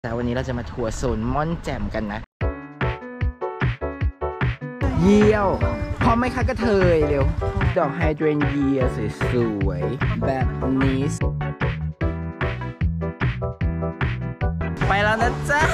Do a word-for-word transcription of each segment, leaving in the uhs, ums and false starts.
แต่วันนี้เราจะมาทัวร์โซนม่อนแจ่มกันนะเยี่ยวพร้อมไหมคะกระเทยเร็วดอกไฮเดรนเยียสวยๆแบบนี้ไปแล้วนะจ๊ะ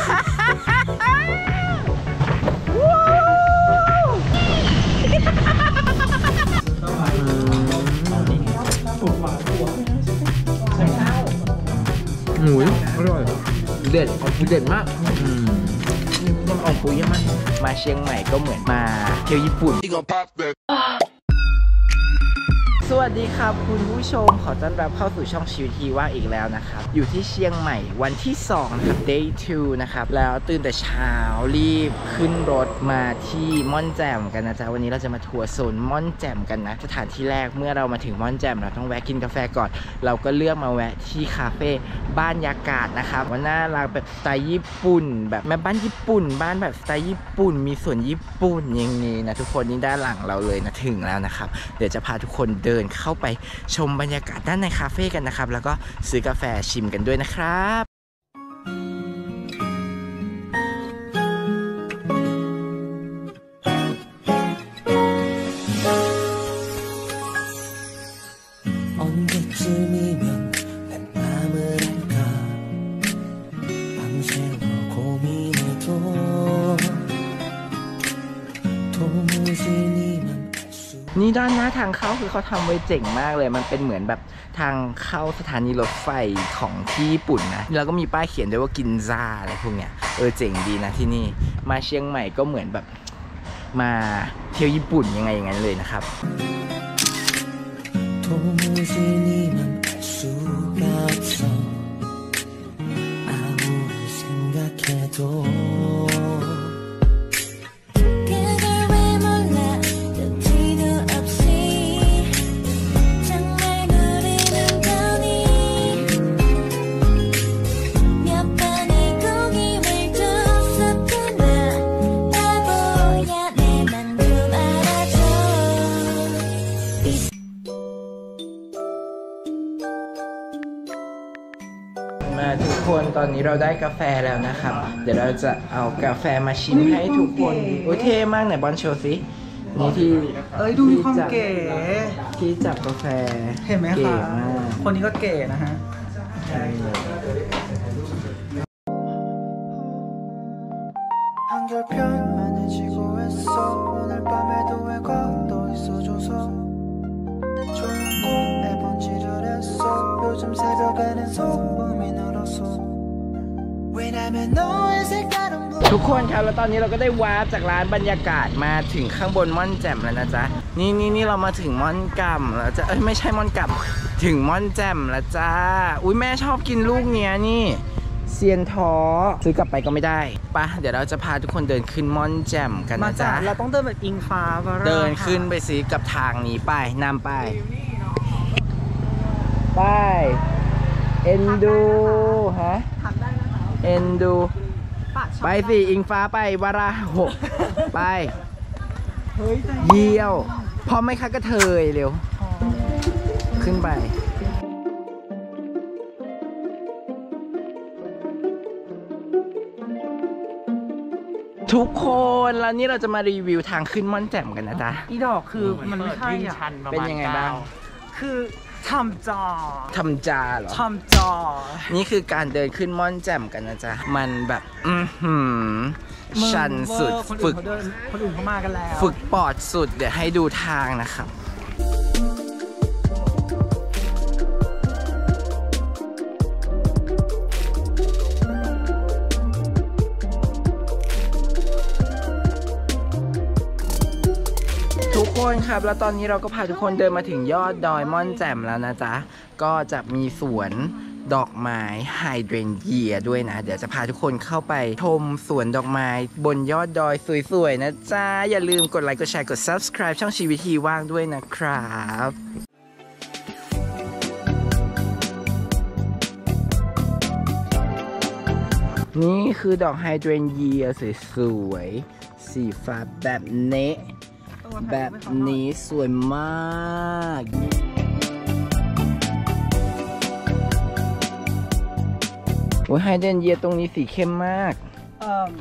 หมูอร่อยเด็ดเด็ดมากยังอ่อนปุยมากมาเชียงใหม่ก็เหมือนมาเที่ยวญี่ปุ่นสวัสดีครับคุณผู้ชมขอต้อนรับเข้าสู่ช่องชีวิตที่ว่างอีกแล้วนะครับอยู่ที่เชียงใหม่วันที่สองนะครับ day สองนะครับแล้วตื่นแต่เช้ารีบขึ้นรถมาที่ม่อนแจ่มกันนะจ๊ะวันนี้เราจะมาทัวร์โซนม่อนแจ่มกันนะสถานที่แรกเมื่อเรามาถึงม่อนแจ่มเราต้องแวะกินกาแฟก่อนเราก็เลือกมาแวะที่คาเฟ่บ้านยากาศนะครับว่าน่ารักแบบสไตล์ญี่ปุ่นแบบแม่บ้านญี่ปุ่นบ้านแบบสไตล์ญี่ปุ่นมีสวนญี่ปุ่นอย่างนี้นะทุกคนนี่ด้านหลังเราเลยนะถึงแล้วนะครับเดี๋ยวจะพาทุกคนเดินเข้าไปชมบรรยากาศด้านในคาเฟ่กันนะครับแล้วก็ซื้อกาแฟชิมกันด้วยนะครับนี่ด้านหน้าทางเข้าคือเขาทำไว้เจ๋งมากเลยมันเป็นเหมือนแบบทางเข้าสถานีรถไฟของที่ญี่ปุ่นนะแล้วก็มีป้ายเขียนด้วยว่ากินซ่าอะไรพวกเนี้ยเออเจ๋งดีนะที่นี่มาเชียงใหม่ก็เหมือนแบบมาเที่ยวญี่ปุ่นยังไงอย่างนั้นเลยนะครับมาทุกคนตอนนี้เราได้กาแฟแล้วนะครับเดี๋ยวเราจะเอากาแฟมาชิมให้ทุกคนโอ้เท่มากไหนบอลโชว์สินี่ที่เอ้ยดูมีความเก๋ที่จับกาแฟเห็นไหมคะคนนี้ก็เก๋นะฮะทุกคนครับแล้วตอนนี้เราก็ได้วาร์ปจากร้านบรรยากาศมาถึงข้างบนม่อนแจ่มแล้วนะจ๊ะนี่นี่นี่เรามาถึงม่อนก่ำแล้วจ้ะเอ้ยไม่ใช่ม่อนก่ำถึงม่อนแจ่มแล้วจ้าอุ้ยแม่ชอบกินลูกเนี้ยนี่เซียนท้อซื้อกลับไปก็ไม่ได้ปะเดี๋ยวเราจะพาทุกคนเดินขึ้นม่อนแจ่มกันนะจ๊ะเราต้องเดินแบบอิงฟ้าเดินขึ้นไปสิกับทางนี้ไปนำไปไปเอ็นดูฮะเอ็นดูไปสิอิงฟ้าไปวาระหกไปเยี่ยวพร้อมไหมคะกระเทยเร็วขึ้นไปทุกคนแล้วนี่เราจะมารีวิวทางขึ้นม่อนแจ่มกันนะจ๊ะอีดอกคือมันไม่ใช่อ่ะเป็นยังไงบ้างคือทำจอทำจาเหรอทำจอนี่คือการเดินขึ้นม่อนแจ่มกันนะจ๊ะมันแบบอือหือชันสุดฝึกคนอื่นเขามากันแล้วฝึกปอดสุดเดี๋ยวให้ดูทางนะครับทุกคนครับแล้วตอนนี้เราก็พาทุกคนเดินมาถึงยอดดอยม่อนแจ่มแล้วนะจ๊ะก็จะมีสวนดอกไม้ไฮเดรนเยียด้วยนะเดี๋ยวจะพาทุกคนเข้าไปชมสวนดอกไม้บนยอดดอยสวยๆนะจ๊ะอย่าลืมกดไลค์กดแชร์กด ซับสไครบ์ ช่องชีวิตที่ว่างด้วยนะครับนี่คือดอกไฮเดรนเยียสวยๆสีฟ้าแบบนี้แบบนี้สวยมากโอ้ยไฮเดนเยียตรงนี้สีเข้มมากเอ่อ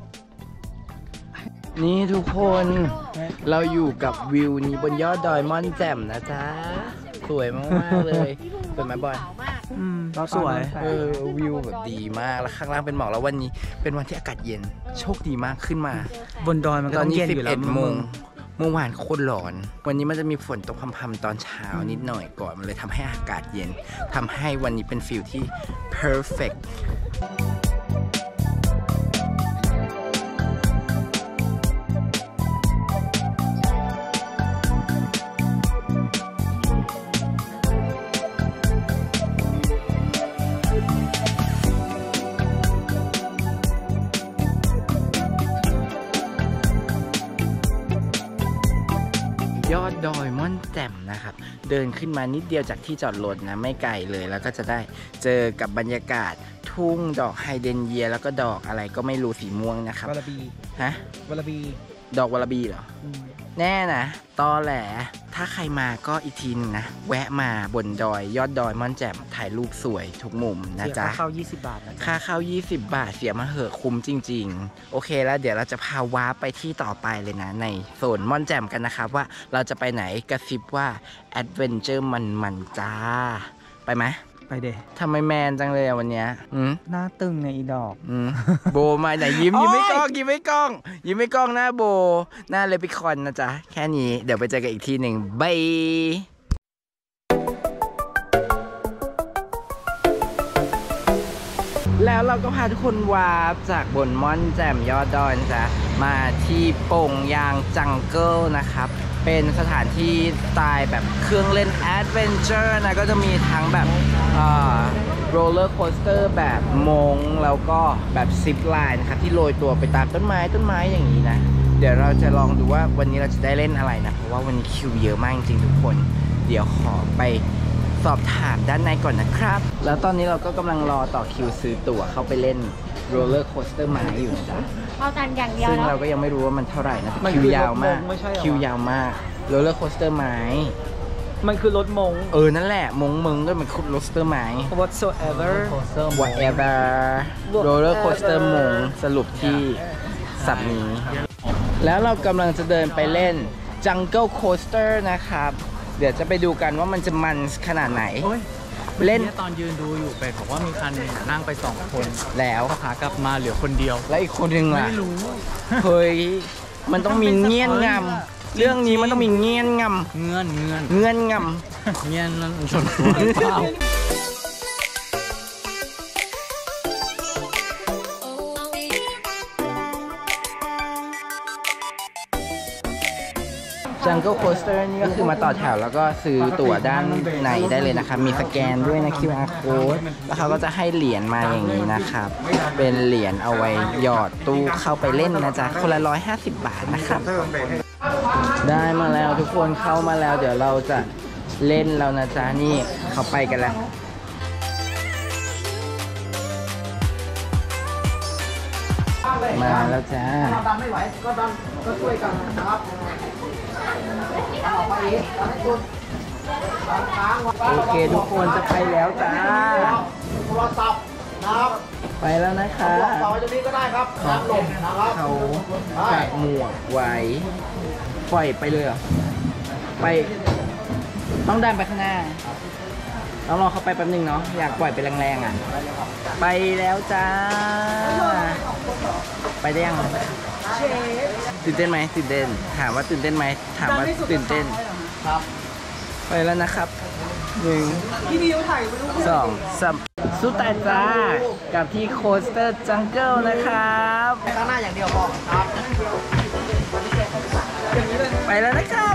นี่ทุกคนเราอยู่กับวิวนี้บนยอดดอยม่อนแจ่มนะจ๊ะสวยมากๆเลยสวยไหมบอยอืมก็สวยเออวิวแบบดีมากแล้วข้างล่างเป็นหมอกแล้ววันนี้เป็นวันที่อากาศเย็นโชคดีมากขึ้นมาบนดอยมันก็ตอต้นองนี้เย็นสิอบ ยู่แล้เอ็วดโมงเมื่อวานโคตรร้อน วันนี้มันจะมีฝนตกพรำๆตอนเช้านิดหน่อยก่อนมันเลยทำให้อากาศเย็นทำให้วันนี้เป็นฟิลที่ perfectยอดดอยม่อนแจ่มนะครับเดินขึ้นมานิดเดียวจากที่จอดรถนะไม่ไกลเลยแล้วก็จะได้เจอกับบรรยากาศทุ่งดอกไฮเดรนเยียแล้วก็ดอกอะไรก็ไม่รู้สีม่วงนะครับวลาบีฮะวลาบีดอกวาลาบีเหรออืมแน่นะตอแหลถ้าใครมาก็อีกทีนึงนะแวะมาบนดอยยอดดอยม่อนแจ่มถ่ายรูปสวยทุกมุมนะเสียจ๊ะค่าเข้ายี่สิบบาทนะจ๊ะค่าเข้ายี่สิบบาทเสียมาเหอะคุ้มจริงๆโอเคแล้วเดี๋ยวเราจะพาวาร์ปไปที่ต่อไปเลยนะในโซนม่อนแจ่มกันนะครับว่าเราจะไปไหนกระซิบว่าแอดเวนเจอร์มันๆจ้าไปไหมไปเดทำไมแมนจังเลยอะวันเนี้ยอืมหน้าตึงในอีดอกอืมโบมาไหนยิ้มยิ้มไม่กล้องยิ้มไม่กล้องยิ้มไม่กล้องหน้าโบหน้าเลปิคอนนะจ๊ะแค่นี้เดี๋ยวไปเจอกันอีกทีหนึ่งบายแล้วเราก็พาทุกคนวาร์ปจากบนม่อนแจ่มยอดดอยนะจ๊ะมาที่โป่งยางจังเกิลนะครับเป็นสถานที่สไตล์แบบเครื่องเล่นแอดเวนเจอร์นะก็จะมีทั้งแบบโรลเลอร์โคสเตอร์แบบมงแล้วก็แบบซิปไลน์นะครับที่โรยตัวไปตามต้นไม้ต้นไม้อย่างนี้นะเดี๋ยวเราจะลองดูว่าวันนี้เราจะได้เล่นอะไรนะเพราะว่าวันนี้คิวเยอะมากจริงๆทุกคนเดี๋ยวขอไปสอบถามด้านในก่อนนะครับแล้วตอนนี้เราก็กำลังรอต่อคิวซื้อตั๋วเข้าไปเล่นโรลเลอร์โคสเตอร์ไม้อยู่นะจ๊ะเอากันอย่างเดียวซึ่งแล้วเราก็ยังไม่รู้ว่ามันเท่าไหร่นะมันคิวคือยาวมากรถมงไม่ใช่เหรอคิวยาวมากโรลเลอร์โคสเตอร์ไม้มันคือรถมงเออนั่นแหละมงมึงด้วยมันคุดโรสเตอร์ไม้ whatsoever whatever โรลเลอร์โคสเตอร์มงสรุปที่สับนี้ แล้วเรากำลังจะเดินไปเล่น Jungle Coaster นะครับ เดี๋ยวจะไปดูกันว่ามันจะมันขนาดไหนโอ้ยเล่นเมื่อกี้ตอนยืนดูอยู่เป็ดบอกว่ามีคันหนึ่งนั่งไปสองคนแล้วพอขากลับมาเหลือคนเดียวแล้วอีกคนหนึ่งล่ะไม่รู้เฮ้ยมันต้องมีเงี้ยนงำเรื่องนี้มันต้องมีเงี้ยนงเงื่อนเงื่อนำเงื่อนงเงื่อนนั่นชนตัวหรือเปล่าำ Jungle Coaster นี่ก็คือมาต่อแถวแล้วก็ซื้อตั๋วด้านในได้เลยนะครับ มีสแกนด้วยนะ คิว อาร์ Code แล้วเขาก็จะให้เหรียญมาอย่างนี้นะครับ เป็นเหรียญเอาไว้หยอดตู้เข้าไปเล่นนะจ๊ะ คนละร้อยห้าสิบบาทนะครับ ได้มาแล้วทุกคนเข้ามาแล้ว เดี๋ยวเราจะเล่นแล้วนะจ๊ะนี่เขาไปกันแล้ว มาแล้วจ้าไม่ไหวก็ดันก็ช่วยกันนะครับโอเคทุกคนจะไปแล้วจ้าโทรศัพท์นะครับไปแล้วนะคะต่อจากนี้ก็ได้ครับน้ำลมนะครับเขาแปะหมวกไว้ปล่อยไปเลยเหรอไปต้องดันไปข้างหน้าต้องรอเขาไปแป๊บนึงเนาะอยากปล่อยไปแรงๆอ่ะไปแล้วจ้าไปได้ยังตื่นเต้นไหมตื่นเต้นถามว่าตื่นเต้นไหมถามว่าตื่นเต้นครับไปแล้วนะครับหนึ่งสองสามสุดตายจ้ากับที่โคสเตอร์จังเกิลนะครับข้างหน้าอย่างเดียวพอครับไปแล้วนะครับ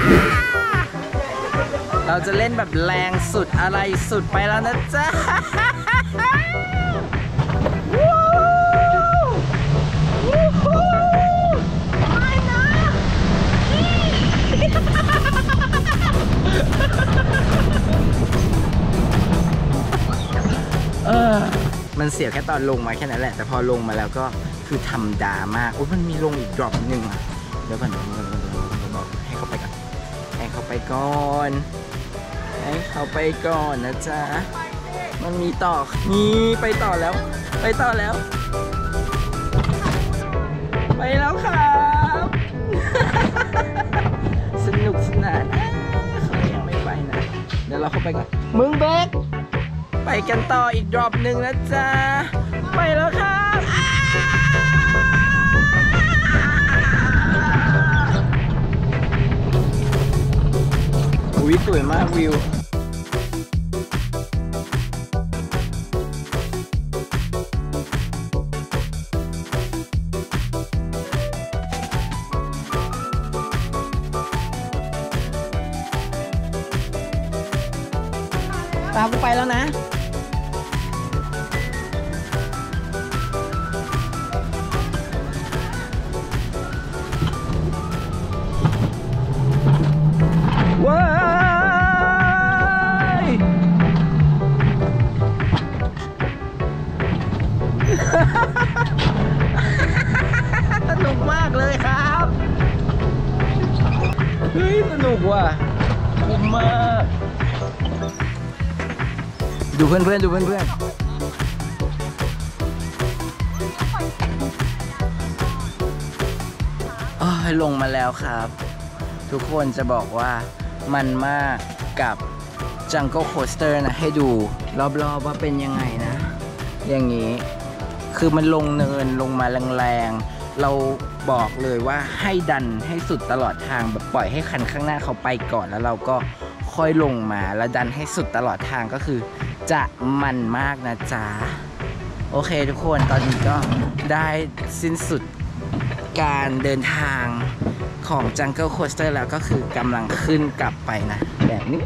เราจะเล่นแบบแรงสุดอะไรสุดไปแล้วนะจ๊ะเออมันเสียแค่ตอนลงมาแค่นั้นแหละแต่พอลงมาแล้วก็คือธรรมดามากโอ้ยมันมีลงอีกดรอปหนึ่งอ่ะเดี๋ยวก่อนเดี๋ยวก่อนเดี๋ยวก่อนเดี๋ยวก่อนให้เขาไปก่อนให้เขาไปก่อนให้เขาไปก่อนนะจ๊ะมันมีต่อนี่ไปต่อแล้ว ไปต่อแล้ว ไปแล้วครับ สนุกสนานเขายังไม่ไปนะ เดี๋ยวเราเข้าไปก่อนมึงเบกไปกันต่ออีกดรอปหนึ่งนะจ๊ะ ไปแล้วครับอุ้ยสวยมากวิว ตามกูไปแล้วนะ ว้ายสนุกมากเลยครับ เฮ้ย สนุกว่ะคุ้มมาก ดูเพื่อนๆ ดูเพื่อนๆโอ้ยลงมาแล้วครับ ทุกคนจะบอกว่ามันมากกับ Jungle Coaster นะ ให้ดูรอบๆว่าเป็นยังไงนะ อย่างนี้คือมันลงเนินลงมาแรงๆ เราบอกเลยว่าให้ดันให้สุดตลอดทางแบบปล่อยให้คันข้างหน้าเขาไปก่อนแล้วเราก็ค่อยลงมาแล้วดันให้สุดตลอดทางก็คือจะมันมากนะจ๊ะ โอเคทุกคนตอนนี้ก็ได้สิ้นสุดการเดินทางของ Jungle Coaster แล้วก็คือกำลังขึ้นกลับไปนะแบบนี้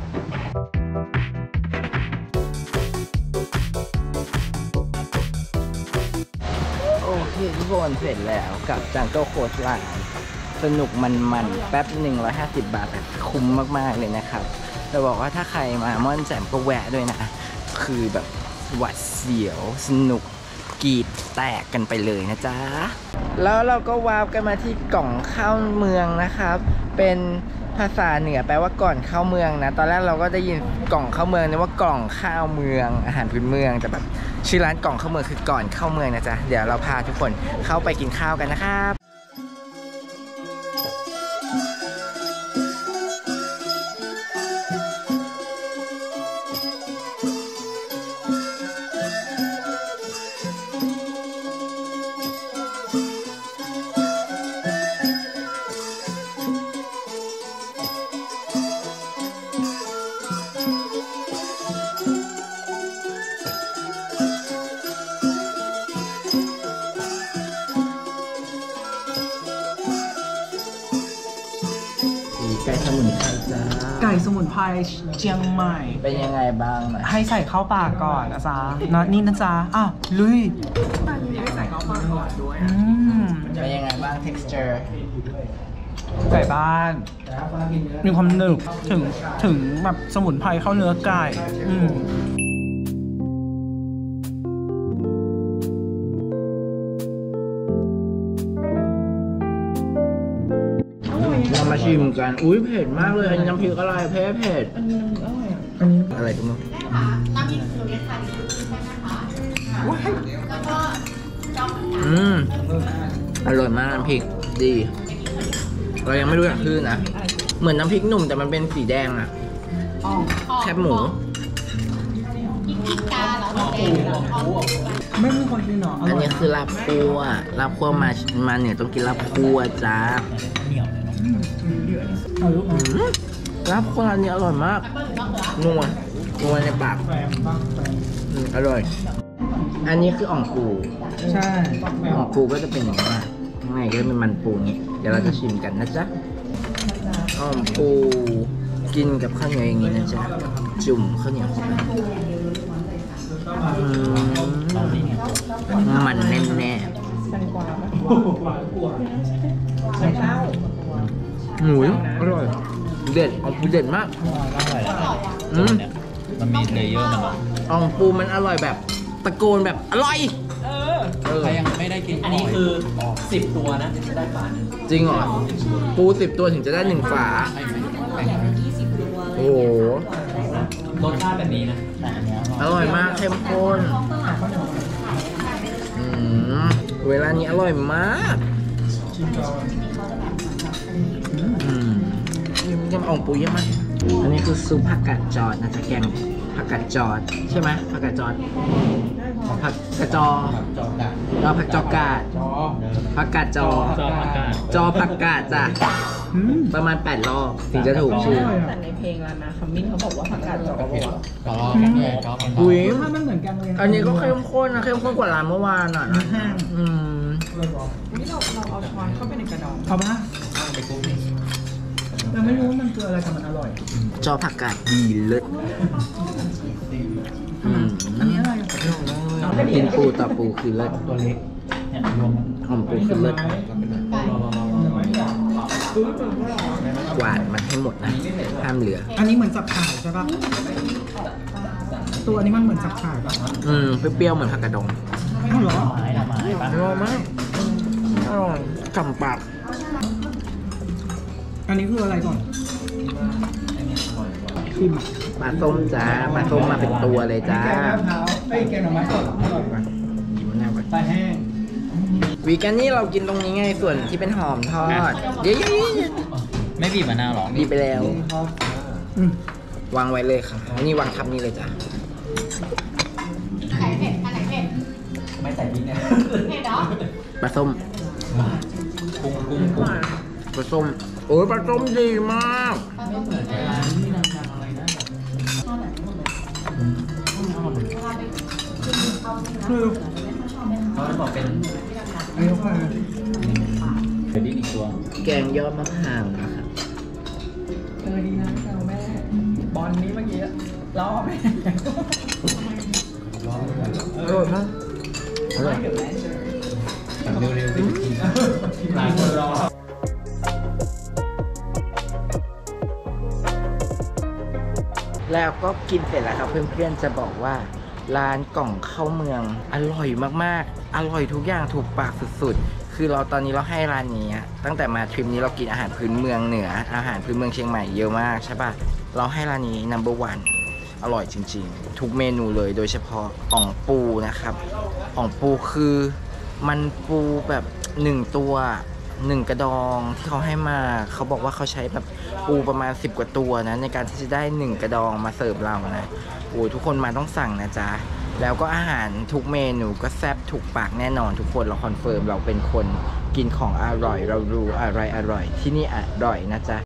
โอเคทุกคนเสร็จแล้วกับ Jungle Coaster สนุกมันๆแป๊บหนึ่งร้อยห้าสิบบาทแบบคุ้มมากๆเลยนะครับจะบอกว่าถ้าใครมาม่อนแจ่มก็แวะด้วยนะคือแบบหวัดเสียวสนุกกรีดแตกกันไปเลยนะจ๊ะแล้วเราก็วาร์ปกันมาที่กล่องเข้าเมืองนะครับเป็นภาษาเหนือแปลว่าก่อนเข้าเมืองนะตอนแรกเราก็ได้ยินกล่องเข้าเมืองนึกว่ากล่องข้าวเมืองอาหารพื้นเมืองแต่แบบชื่อร้านกล่องเข้าเมืองคือก่อนเข้าเมืองนะจ๊ะเดี๋ยวเราพาทุกคนเข้าไปกินข้าวกันนะครับไก่สมุนไพรจ้าไก่สมุนไพรเชียงใหม่เป็นยังไงบ้างนะให้ใส่เข้าปากก่อนนะจ๊ะนะนี่นะจ๊ะอ้าวลุยให้ใส่เข้าปากก่อนด้วยอืมเป็นยังไงบ้าง texture ไก่บ้าน มีความหนึบถึงถึงแบบสมุนไพรเข้าเนื้อไก่อืมเรามาชิมกันอุ้ยเผ็ดมากเลยอันนี้น้ำพริกอะไรเผ็ดเผ็ดอันนี้อะไรกันมั้งอืมอร่อยมากน้ำพริกดีเรายังไม่รู้อย่างชื่อนะเหมือนน้ำพริกหนุ่มแต่มันเป็นสีแดงอะแคบหมูไม่มีคนกินหรออันนี้คือลาบคั่วลาบคั่วมามาเนี่ยต้องกินลาบคั่วจ้าลาบคั่วอันนี้อร่อยมากนัวนัวในปากอืมอร่อยอันนี้คืออ่องปูใช่อ่องปูก็จะเป็นอย่างนี้ข้างในก็จะเป็นมันปูนี้เดี๋ยวเราจะชิมกันนะจ๊ะอ่องปูกินกับข้าวเหนียวอย่างนี้นะจ๊ะจุ่มข้าวเหนียวเข้าไปอืมมันแน่แน่หมูอร่อยเด็ดอ่องปูเด็ดมากอืมมันมีเลเยอร์มันหรออ่องปูมันอร่อยแบบตะโกนแบบอร่อยเออใครยังไม่ได้กินอันนี้คือสิบตัวนะจะได้ฝาหนึ่งจริงเหรอปูสิบตัวถึงจะได้หนึ่งฝาโอ้โหรสชาติแบบนี้นะอแต่อันเนี้ยอร่อยมากเข้มข้นอืมเวลานี้อร่อยมากอืมยังอ่องปูเยอะมากอันนี้คือซุปผักกาดจอดนะจ๊ะแกงผักกาดจอดใช่ไหมผักกาดจอดผักกระจอจอกดักเราผักจอกาดผักกาดจอจอผักกาดจอผักกาดจ้ะอืมประมาณแปดรอบถึงจะถูกชื่อแต่ในเพลงแล้วนะคำมิ้นเขาบอกว่าผักกาดจอบอกว่าจอแกงแดงจอแกงอุ้ยถ้ามันเหมือนกันเลยอันนี้ก็เข้มข้นนะเข้มข้นกว่าร้านเมื่อวานอ่ะนะอืมนี่เราเราเอาช้อนเข้าไปในกระดองเอาปะไปกุ้งนี่เราไม่รู้ว่ามันคืออะไรแต่มันอร่อยจอผักกาดดีเลิศอืมอันนี้อะไรกินปูต่อปูคือเลิศตัวเล็กเนี่ยรวมหอมปูคือเลิศกวาดมันให้หมดนะห้ามเหลืออันนี้เหมือนจับฉ่ายใช่ปะตัวนี้มันเหมือนจับฉ่ายปะอืมเปรี้ยวๆเหมือนผักกระดองอ้าวเหรอไม้ละไม้ปะอร่อยมากอร่อยฉ่ำปากอันนี้คืออะไรก่อนชิมอ่ะปลาส้มจ้าปลาส้มมาเป็นตัวเลยจ้าแกงมะพร้าวไอ้แกงหน่อไม้สดอร่อยกว่ายิ้มหน้าไปปลาแห้งวีแกนนี่เรากินตรงนี้ไงส่วนที่เป็นหอมทอดเย้ไม่บีบมะนาวหรอดีไปแล้วอืมวางไว้เลยค่ะอันนี้วางทับนี่เลยจ้ะอันไหนเผ็ดอันไหนเผ็ดไม่ใส่พริกเนี่ยเผ็ดเหรอปลาส้มกุ้งกุ้งกุ้งปลาส้มโอ้ยปลาส้มดีมากไม่เหมือนร้านที่ดังๆอะไรนะคือเขาจะบอกเป็นอันนี้คือเบอร์ดี้อีกตัวแกงยอดมะพร้าวนะครับเออดีนะแซวแม่บอลนี้เมื่อกี้ล้อแม่อร่อยมากอร่อยแบบเร็วๆไปกินหลายคนรอแล้วก็กินเสร็จแล้วครับเพื่อนๆจะบอกว่าร้านกล่องข้าวเมืองอร่อยมากๆอร่อยทุกอย่างถูกปากสุดๆคือเราตอนนี้เราให้ร้านนี้ตั้งแต่มาทริปนี้เรากินอาหารพื้นเมืองเหนืออาหารพื้นเมืองเชียงใหม่เยอะมากใช่ป่ะเราให้ร้านนี้ นัมเบอร์วัน อร่อยจริงๆ ทุกเมนูเลยโดยเฉพาะอ่องปูนะครับอ่องปูคือมันปูแบบหนึ่งตัวหนึ่งกระดองที่เขาให้มาเขาบอกว่าเขาใช้แบบปูประมาณสิบกว่าตัวนะในการที่จะได้หนึ่งกระดองมาเสิร์ฟเรานะโอ้ยทุกคนมาต้องสั่งนะจ๊ะแล้วก็อาหารทุกเมนูก็แซ่บถูกปากแน่นอนทุกคนเราคอนเฟิร์มเราเป็นคนกินของอร่อยเรารู้อะไรอร่อยที่นี่อร่อยนะจ๊ะ